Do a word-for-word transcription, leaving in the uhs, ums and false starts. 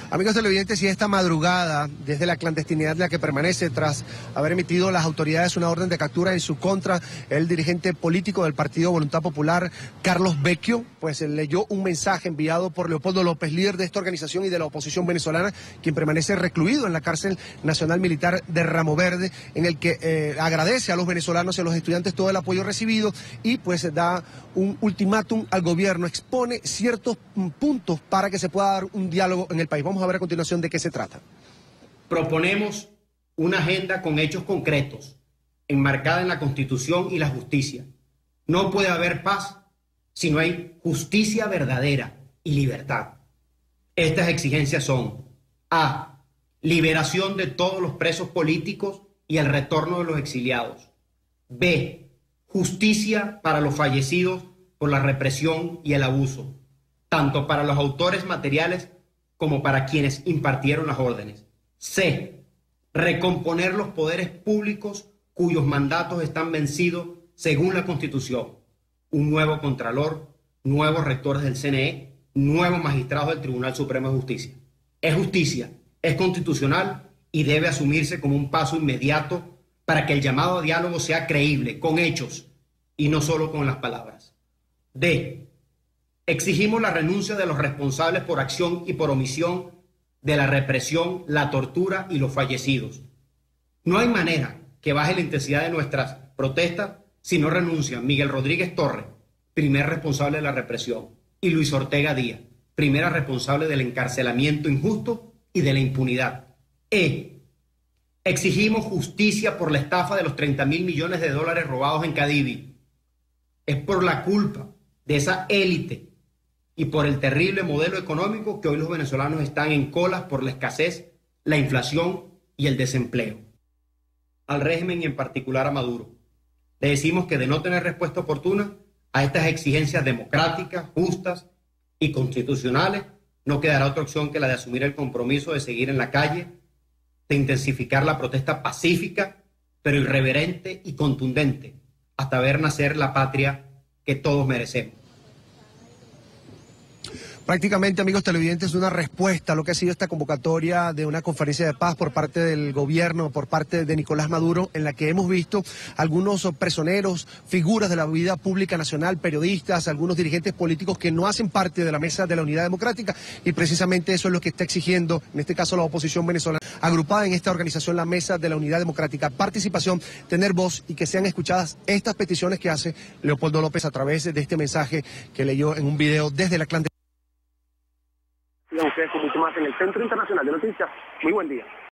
Amigos televidentes, y esta madrugada, desde la clandestinidad en la que permanece tras haber emitido las autoridades una orden de captura en su contra, el dirigente político del Partido Voluntad Popular, Carlos Vecchio, pues leyó un mensaje enviado por Leopoldo López, líder de esta organización y de la oposición venezolana, quien permanece recluido en la cárcel nacional militar de Ramo Verde, en el que eh, agradece a los venezolanos y a los estudiantes todo el apoyo recibido y pues da un ultimátum al gobierno, expone ciertos puntos para que se pueda dar un diálogo en el país. Vamos a ver a continuación de qué se trata. Proponemos una agenda con hechos concretos, enmarcada en la Constitución y la justicia. No puede haber paz si no hay justicia verdadera y libertad. Estas exigencias son: A. Liberación de todos los presos políticos y el retorno de los exiliados. B. Justicia para los fallecidos por la represión y el abuso, tanto para los autores materiales como para quienes impartieron las órdenes. C. Recomponer los poderes públicos cuyos mandatos están vencidos según la Constitución. Un nuevo Contralor, nuevos rectores del C N E, nuevos magistrados del Tribunal Supremo de Justicia. Es justicia, es constitucional y debe asumirse como un paso inmediato para que el llamado a diálogo sea creíble, con hechos y no solo con las palabras. D. Exigimos la renuncia de los responsables por acción y por omisión de la represión, la tortura y los fallecidos. No hay manera que baje la intensidad de nuestras protestas si no renuncian Miguel Rodríguez Torres, primer responsable de la represión, y Luis Ortega Díaz, primera responsable del encarcelamiento injusto y de la impunidad. E. Exigimos justicia por la estafa de los treinta mil millones de dólares robados en Cadivi. Es por la culpa de esa élite y por el terrible modelo económico que hoy los venezolanos están en colas por la escasez, la inflación y el desempleo. Al régimen y en particular a Maduro, le decimos que de no tener respuesta oportuna a estas exigencias democráticas, justas y constitucionales, no quedará otra opción que la de asumir el compromiso de seguir en la calle, de intensificar la protesta pacífica, pero irreverente y contundente, hasta ver nacer la patria que todos merecemos. Prácticamente, amigos televidentes, una respuesta a lo que ha sido esta convocatoria de una conferencia de paz por parte del gobierno, por parte de Nicolás Maduro, en la que hemos visto algunos presoneros, figuras de la vida pública nacional, periodistas, algunos dirigentes políticos que no hacen parte de la mesa de la Unidad Democrática, y precisamente eso es lo que está exigiendo, en este caso la oposición venezolana, agrupada en esta organización, la Mesa de la Unidad Democrática. Participación, tener voz y que sean escuchadas estas peticiones que hace Leopoldo López a través de este mensaje que leyó en un video desde la clandestinidad. A ustedes con mucho más en el Centro Internacional de Noticias. Muy buen día.